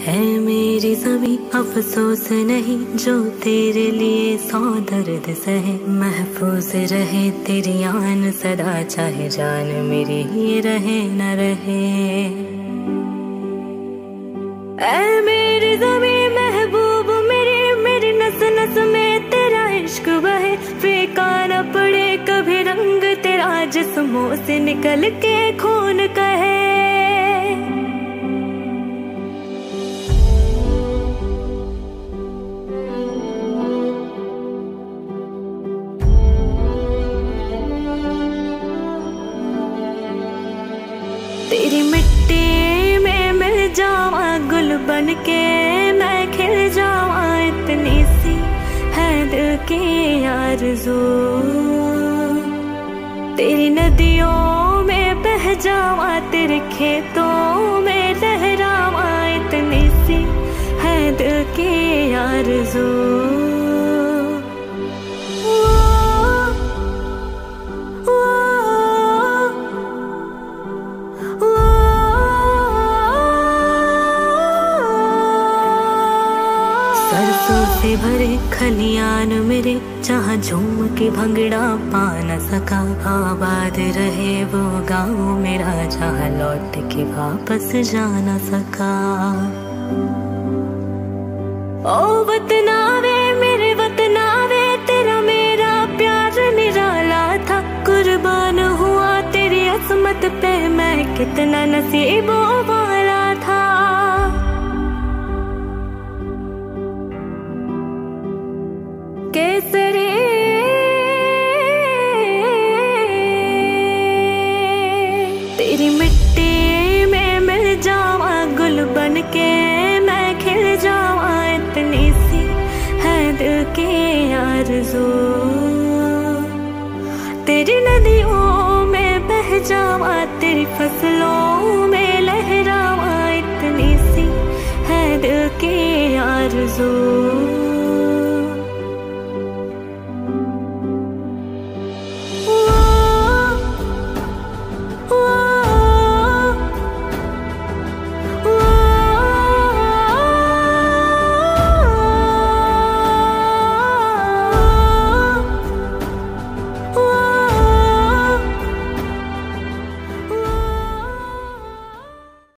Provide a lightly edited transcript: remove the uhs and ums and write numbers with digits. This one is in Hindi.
है मेरी ज़मीं अफसोस नहीं जो तेरे लिए 100 दर्द सहे। महफूज रहे तेरी आन सदा, चाहे जान मेरी ही रहे न रहे। ऐ मेरी ज़मीं महबूब मेरी नस नस में तेरा इश्क बहे। फीका न पड़े कभी रंग तेरा, जिस्मों से निकल के खून कहे। तेरी मिट्टी में मिल जावा गुल बन के मैं खिल जावा, इतनी सी है दिल की आरज़ू। तेरी नदियों में बह जावा, तेरे खेतों में लहरावा, इतनी सी है दिल की आरज़ू। सरसों से भरे खलियान मेरे, जहाँ झूम के भंगड़ा पा न सका। आबाद रहे वो गाँव मेरा, जहाँ लौट के वापस जा न सका। ओ वतनावे मेरे वतनावे, तेरा मेरा प्यार निराला था। कुर्बान हुआ तेरी अज़मत पे मैं, कितना नसीबों वाला था। केसरी तेरी मिट्टी में मिल जावा गुल बन के मैं खिल जावा, इतनी सी है दिल की आरज़ू। तेरी नदियों में बह जावा, तेरी फसलों में लहरावा, इतनी सी है दिल की आरज़ू।